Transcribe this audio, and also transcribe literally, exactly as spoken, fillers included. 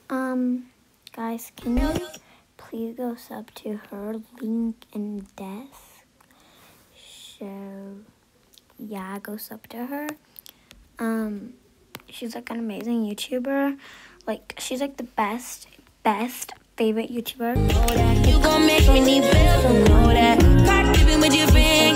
Um, guys, can you please go sub to her link in death? So, yeah, go sub to her. Um, she's like an amazing YouTuber. Like, she's like the best, best favorite YouTuber. You gon' make me need bills, know that. Caught sleeping with your friends.